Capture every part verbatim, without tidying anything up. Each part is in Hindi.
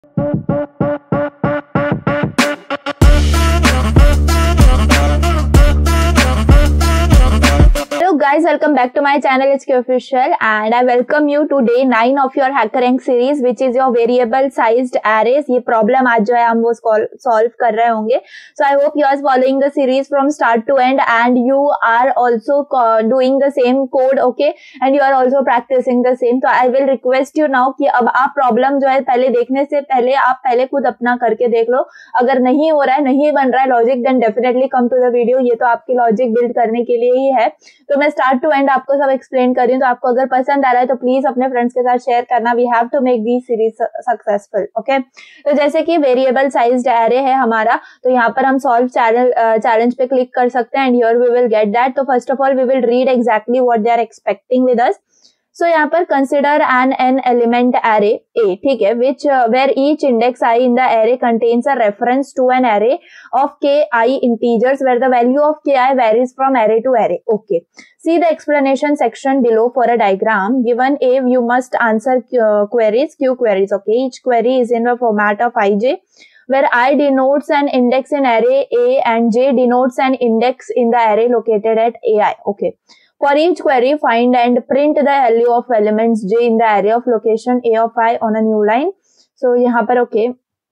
Guys, welcome back to my channel H K Official and I welcome you to day nine of your HackerRank series which is your variable sized arrays. ये problem आज जो है हम वो solve कर रहे होंगे. So I hope you are following the series from start to end and you are also doing the same code, okay? And you are also practicing the same. So I will request you now कि अब आप problem जो है पहले देखने से पहले आप पहले खुद अपना करके देख लो. अगर नहीं हो रहा है, नहीं बन रहा है logic, then definitely come to the video. ये तो आपकी logic build करने के लिए ही है. तो मैं स्टार्ट टू एंड आपको सब एक्सप्लेन कर रही हूँ. तो आपको अगर पसंद आ रहा है तो प्लीज अपने फ्रेंड्स के साथ शेयर करना. We have to make this series successful. Okay, तो जैसे कि वेरिएबल साइज्ड एरे है हमारा, तो यहाँ पर हम सॉल्व चैलेंज पे क्लिक कर सकते हैं and here we will get that. तो first of all we will read exactly what they are expecting with us. So यहाँ पर consider an n element array a, ठीक है, which where each index i in the array contains a reference to an array of k i integers where the value of k i varies from array to array. Okay, see the explanation section below for a diagram. Given A, you must answer uh, queries, Q queries. Okay, each query is in the format of ij, where I denotes an index in array A and J denotes an index in the array located at A I. Okay. For each query, find and print the value of elements J in the array of location A of I on a new line. So यहाँ पर okay.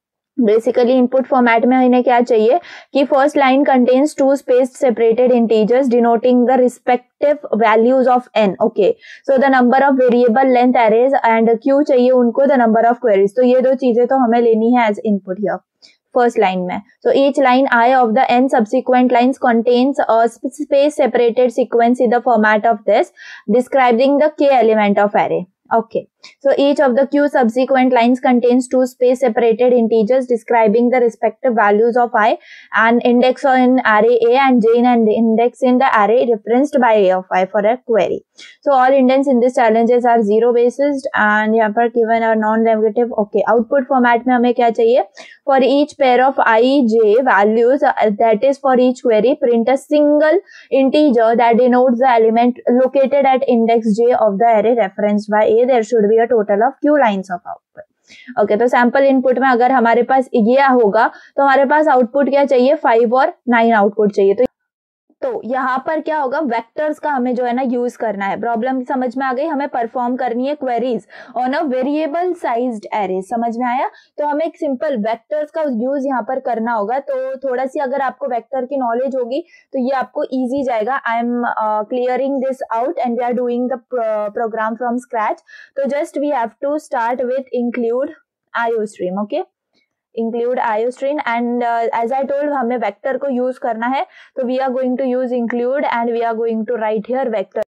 बेसिकली इनपुट फॉर्मेट में इन्हें क्या चाहिए कि first line contains two space separated integers denoting the respective values of n. Okay, so the number of variable length arrays and q चाहिए उनको द नंबर ऑफ क्वेरीज. तो ये दो चीजें तो हमें लेनी है as input here first line में. So each line i of the n subsequent lines contains a space separated sequence in the format of this describing the k element of array. Okay, so each of the q subsequent lines contains two space separated integers describing the respective values of I, an index in array A and j and index in the array referenced by A of I for a query. So all indents in this challenges are zero based and यहाँ पर given are non-negative. Okay, output format में हमें क्या चाहिए? For each pair of I, j values, uh, that is for each query, print a single integer that denotes the element located at index j of the array referenced by A. There should be a total of q lines of output. Okay okay, तो सैंपल इनपुट में अगर हमारे पास ये होगा तो हमारे पास आउटपुट क्या चाहिए? फाइव और नाइन आउटपुट चाहिए. तो तो यहाँ पर क्या होगा? वेक्टर्स का हमें जो है ना यूज करना है. प्रॉब्लम समझ में आ गई? हमें परफॉर्म करनी है queries on a variable sized array. समझ में आया? तो हमें एक सिंपल वेक्टर्स का यूज यहाँ पर करना होगा. तो थोड़ा सी अगर आपको वेक्टर की नॉलेज होगी तो ये आपको इजी जाएगा. I am clearing this out and we are doing the program from scratch. तो just we have to start with include iostream. Okay, include iostream and uh, as I told हमें वेक्टर को यूज करना है. तो we are going to use include and we are going to write here vector.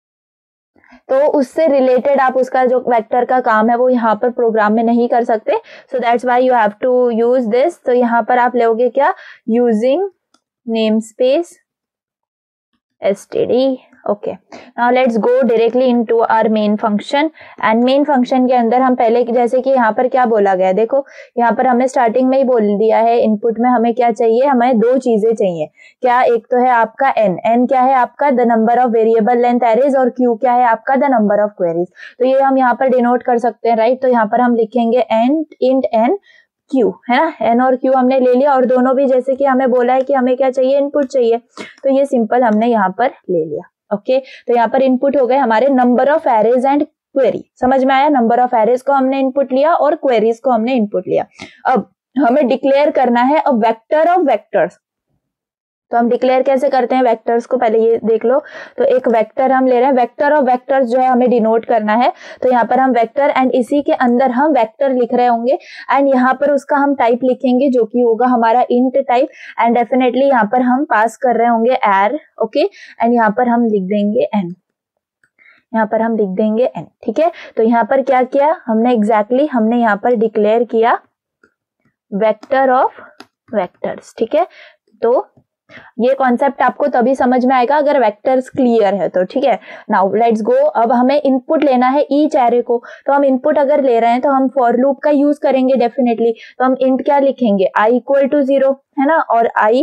तो उससे रिलेटेड आप उसका जो वेक्टर का काम है वो यहाँ पर प्रोग्राम में नहीं कर सकते. So that's why you have to use this. तो यहाँ पर आप लोगे क्या? Using namespace std. Okay, now let's go directly into our main function. And main function के अंदर हम पहले जैसे कि यहाँ पर क्या बोला गया है, देखो यहाँ पर हमें स्टार्टिंग में ही बोल दिया है इनपुट में हमें क्या चाहिए? हमें दो चीजें चाहिए. क्या? एक तो है आपका n. n क्या है आपका? The number of variable length arrays. और q क्या है आपका? The number of queries. तो ये हम यहाँ पर डिनोट कर सकते हैं, राइट? तो यहाँ पर हम लिखेंगे n इंट n Q, है ना? n और q हमने ले लिया और दोनों भी जैसे कि हमें बोला है कि हमें क्या चाहिए? इनपुट चाहिए. तो ये सिंपल हमने यहाँ पर ले लिया. ओके okay, तो यहाँ पर इनपुट हो गए हमारे number of arrays and query. समझ में आया? नंबर ऑफ एरेज को हमने इनपुट लिया और क्वेरीज को हमने इनपुट लिया. अब हमें डिक्लेयर करना है अ वेक्टर ऑफ वेक्टर्स. तो हम डिक्लेयर कैसे करते हैं वेक्टर्स को? पहले ये देख लो. तो एक वेक्टर हम ले रहे हैं. वेक्टर ऑफ वेक्टर्स जो है हमें डिनोट करना है. तो यहाँ पर हम वेक्टर एंड इसी के अंदर हम वेक्टर लिख रहे होंगे एंड यहाँ पर उसका हम टाइप लिखेंगे जो कि होगा हमारा इंट टाइप. एंड डेफिनेटली यहाँ पर हम पास कर रहे होंगे एर. ओके, एंड यहाँ पर हम लिख देंगे एन. यहाँ पर हम लिख देंगे एन. ठीक है, तो यहाँ पर क्या किया हमने? एग्जैक्टली exactly, हमने यहाँ पर डिक्लेयर किया वेक्टर ऑफ वेक्टर्स. ठीक है, तो ये कॉन्सेप्ट आपको तभी समझ में आएगा अगर वेक्टर्स क्लियर है तो. ठीक है, नाउ लेट्स गो. अब हमें इनपुट लेना है ईच एरे को. तो हम इनपुट अगर ले रहे हैं तो हम फॉर लूप का यूज करेंगे डेफिनेटली. तो हम इंट क्या लिखेंगे? आई इक्वल टू जीरो, है ना? और आई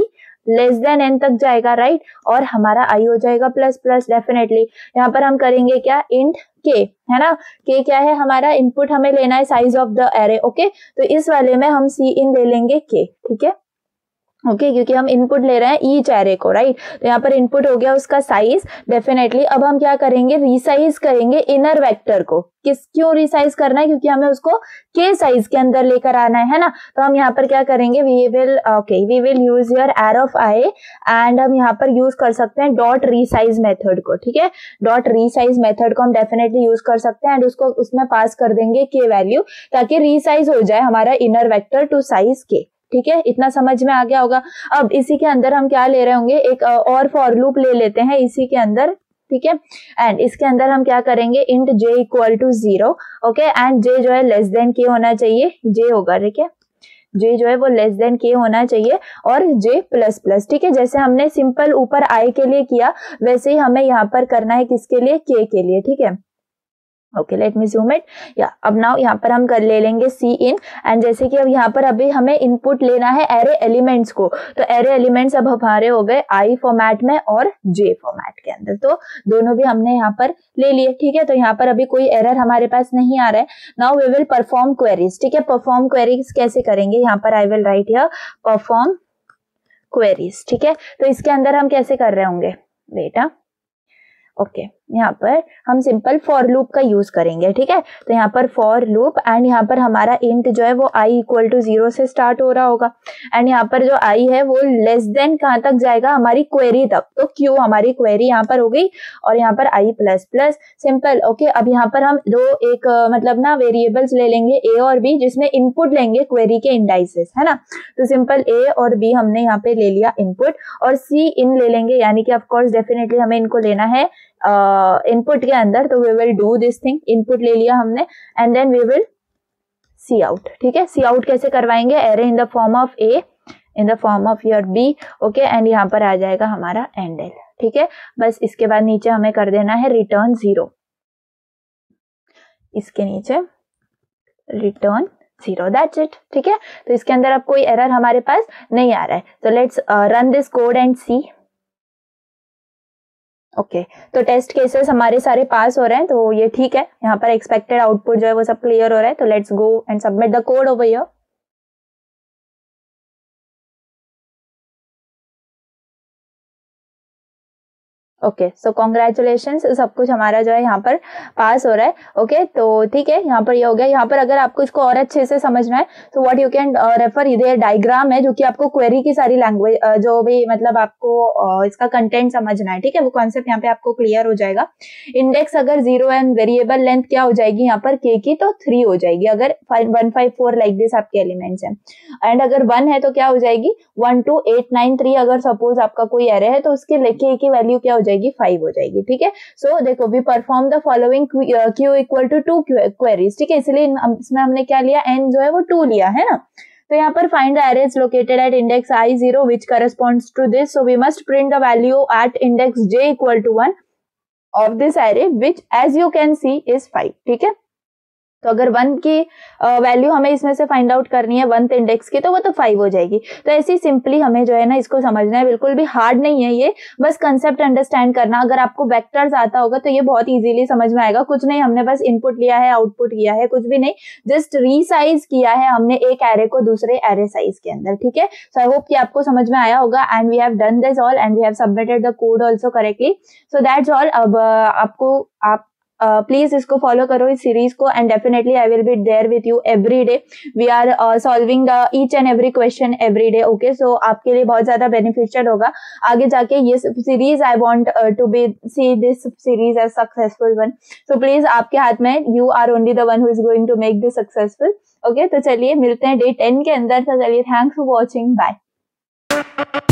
लेस देन एन तक जाएगा, राइट, और हमारा आई हो जाएगा प्लस प्लस डेफिनेटली। यहाँ पर हम करेंगे क्या, इंट के, है ना, के क्या है हमारा इनपुट, हमें लेना है size of the array, okay, तो इस वाले में हम सी इन ले लेंगे के, ठीक है, ओके okay, क्योंकि हम इनपुट ले रहे हैं ईच एरे को, राइट, तो यहाँ पर इनपुट हो गया उसका साइज डेफिनेटली। अब हम क्या करेंगे, रिसाइज करेंगे इनर वेक्टर को। किस क्यों रिसाइज करना है, क्योंकि हमें उसको के साइज के अंदर लेकर आना है, है ना, तो हम यहाँ पर क्या करेंगे, we will okay we will use your array of i and हम यहाँ पर यूज कर सकते हैं डॉट रिसाइज मेथड को, ठीक है, डॉट रिसाइज मेथड को हम डेफिनेटली यूज कर सकते हैं एंड उसको उसमें पास कर देंगे के वैल्यू, ताकि रिसाइज हो जाए हमारा इनर वेक्टर टू साइज के, ठीक है, इतना समझ में आ गया होगा। अब इसी के अंदर हम क्या ले रहे होंगे, एक और फॉर लूप ले लेते हैं इसी के अंदर, ठीक है, एंड इसके अंदर हम क्या करेंगे, int j equal to zero, okay, and j जो है लेस देन के होना चाहिए, जे होगा, ठीक है, जे जो है वो लेस देन के होना चाहिए और जे प्लस प्लस, ठीक है, जैसे हमने सिंपल ऊपर आई के लिए किया वैसे ही हमें यहाँ पर करना है, किसके लिए, के के लिए, ठीक है, okay, let me zoom it, या अब नाउ यहाँ पर हम कर ले लेंगे सी इन एंड जैसे कि अब यहाँ पर अभी हमें इनपुट लेना है एरे एलिमेंट्स को, तो एरे एलिमेंट्स अब हमारे हो गए आई फॉर्मेट में और जे फॉर्मेट के अंदर, तो दोनों भी हमने यहाँ पर ले लिए, ठीक है, तो यहाँ पर अभी कोई एरर हमारे पास नहीं आ रहा है। Now we will perform queries, ठीक है, परफॉर्म क्वेरीज कैसे करेंगे, यहाँ पर I will write here perform queries, ठीक है, तो इसके अंदर हम कैसे कर रहे होंगे, बेटा, ओके okay, यहाँ पर हम सिंपल फॉर लूप का यूज करेंगे, ठीक है, तो यहाँ पर फॉर लूप एंड यहाँ पर हमारा इंट जो है वो आई इक्वल टू जीरो से स्टार्ट हो रहा होगा एंड यहाँ पर जो आई है वो लेस देन कहाँ तक जाएगा, हमारी क्वेरी तक, तो क्यू हमारी क्वेरी यहाँ पर हो गई और यहाँ पर i plus plus, simple, okay. अब यहाँ पर हम दो एक मतलब ना वेरिएबल्स ले लेंगे ए और बी, जिसमें इनपुट लेंगे क्वेरी के इंडाइसेस, है ना, तो सिंपल ए और बी हमने यहाँ पे ले लिया इनपुट और सी इन ले लेंगे, यानी कि ऑफकोर्स डेफिनेटली हमें इनको लेना है इनपुट uh, के अंदर, तो we will do this thing, input ले लिया हमने and then we will c out, ठीक है, सी आउट कैसे करवाएंगे, array in the form of a in the form of your b, okay, and यहाँ पर आ जाएगा हमारा एंड एल, ठीक है, बस इसके बाद नीचे हमें कर देना है रिटर्न जीरो, इसके नीचे रिटर्न जीरो, दैट्स इट, ठीक है, तो इसके अंदर अब कोई एरर हमारे पास नहीं आ रहा है, तो let's run this code and see, okay okay, तो टेस्ट केसेस हमारे सारे पास हो रहे हैं, तो ये ठीक है, यहाँ पर एक्सपेक्टेड आउटपुट जो है वो सब क्लियर हो रहा है, तो let's go and submit the code over here. Okay, so congratulations, सब कुछ हमारा जो है यहाँ पर पास हो रहा है, ओके okay, तो ठीक है, यहाँ पर ये यह हो गया। यहाँ पर अगर आपको इसको और अच्छे से समझना है तो व्हाट यू कैन रेफर, इधर डायग्राम है जो कि आपको क्वेरी की सारी लैंग्वेज uh, जो भी मतलब आपको uh, इसका कंटेंट समझना है, ठीक है, वो कॉन्सेप्ट यहाँ पे आपको क्लियर हो जाएगा। इंडेक्स अगर जीरो एंड वेरिएबल लेंथ क्या हो जाएगी यहाँ पर के की, तो थ्री हो जाएगी अगर one five four like this आपके एलिमेंट्स हैं, एंड अगर वन है तो क्या हो जाएगी, one two eight nine three, अगर सपोज आपका कोई एरे है तो उसके के की वैल्यू क्या हो जाएगी, फाइव हो जाएगी, ठीक है। सो देखो, we perform the following Q equal to two queries, ठीक है, इसलिए इसमें हमने क्या लिया, एन जो है वो टू लिया है ना, तो यहाँ पर find the arrays located at index I zero which corresponds to this, so we must print the value at index J equal to one of this array which as you can see is five, ठीक है, तो अगर वन की वैल्यू हमें इसमें से फाइंड आउट करनी है वन इंडेक्स की, तो वो तो फाइव हो जाएगी। तो ऐसे ही सिंपली हमें जो है ना इसको समझना है, बिल्कुल भी हार्ड नहीं है ये, बस कंसेप्ट अंडरस्टैंड करना। अगर आपको वेक्टर्स आता होगा तो ये बहुत इजीली समझ में आएगा। कुछ नहीं, हमने बस इनपुट लिया है, आउटपुट किया है, कुछ भी नहीं, जस्ट रीसाइज किया है हमने एक एरे को दूसरे एरे साइज के अंदर, ठीक है। सो आई होप कि आपको समझ में आया होगा and we have done this all and we have submitted the code also correctly, so that's all. अब आपको आप प्लीज uh, इसको फॉलो करो इस सीरीज को and definitely I will be there with you every day. We are solving the each and every question every day, okay. So आपके लिए बहुत ज्यादा बेनिफिशियल होगा आगे जाके ये series. I want to be see this series as successful one, so please आपके हाथ में, you are only the one who is going to make this successful, okay. तो चलिए मिलते हैं डे टेन के अंदर, तो चलिए थैंक्स फॉर वॉचिंग, बाय।